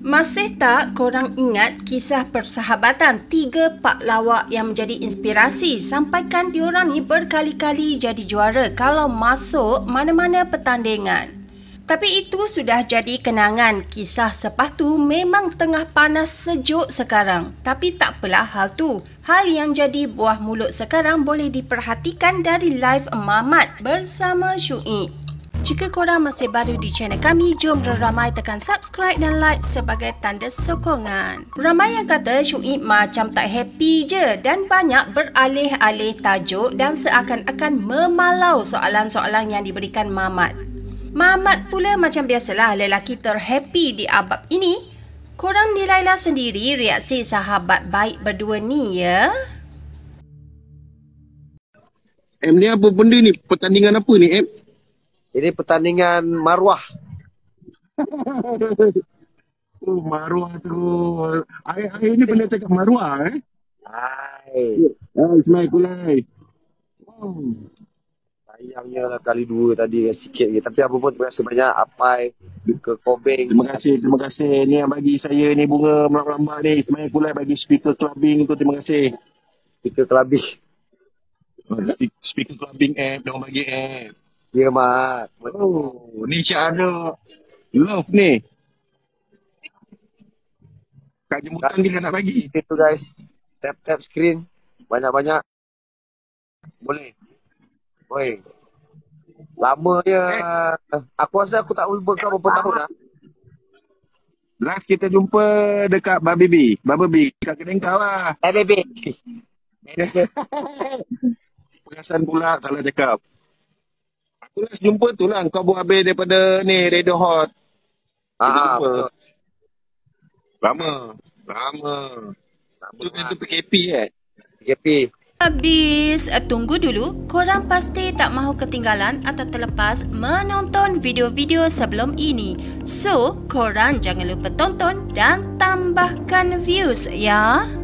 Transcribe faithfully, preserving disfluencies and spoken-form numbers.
Masih tak korang ingat kisah persahabatan tiga pak lawak yang menjadi inspirasi sampaikan diorang ni berkali-kali jadi juara kalau masuk mana-mana pertandingan. Tapi itu sudah jadi kenangan. Kisah sepatu memang tengah panas sejuk sekarang. Tapi tak apalah hal tu. Hal yang jadi buah mulut sekarang boleh diperhatikan dari live Mamat bersama Syuib. Jika korang masih baru di channel kami, jom ramai tekan subscribe dan like sebagai tanda sokongan. Ramai yang kata Syuib macam tak happy je dan banyak beralih-alih tajuk dan seakan-akan memalau soalan-soalan yang diberikan Mamat. Mamat pula macam biasalah lelaki terhappy di abad ini. Korang nilailah sendiri reaksi sahabat baik berdua ni ya. Em ni apa benda ni? Pertandingan apa ni Em? Ini pertandingan maruah. Oh, maruah tu. Air-air ni pernah cakap maruah eh? Hai. Ah, Ismail Kulai. Oh. Sayangnya lah kali dua tadi sikit je. Tapi apa pun terima kasih banyak Apai ke Kobeng. Terima kasih, terima kasih. Ni yang bagi saya ni bunga melambak ni. Ismail Kulai bagi speaker clubbing tu, terima kasih. Speaker clubbing. Speaker clubbing app, diorang bagi app. Ya Mat. Oh, ni Syak ada love ni. Kak Jemputan dia nak bagi. Itu guys. Tap-tap screen. Banyak-banyak. Boleh. Oi. Lama je. Eh. Aku rasa aku tak lupa kau berapa tahun dah. Last kita jumpa dekat Babebi. Babebi. Kat kedai kau lah. Eh, baby. Perasan pula salah cakap. Aku last jumpa tu lah. Kau buat habis daripada ni, Radio Hot. Ah, betul. Lama. Lama. Lama. Tu kan tu P K P eh? P K P. Habis, tunggu dulu. Korang pasti tak mahu ketinggalan atau terlepas menonton video-video sebelum ini. So, korang jangan lupa tonton dan tambahkan views ya.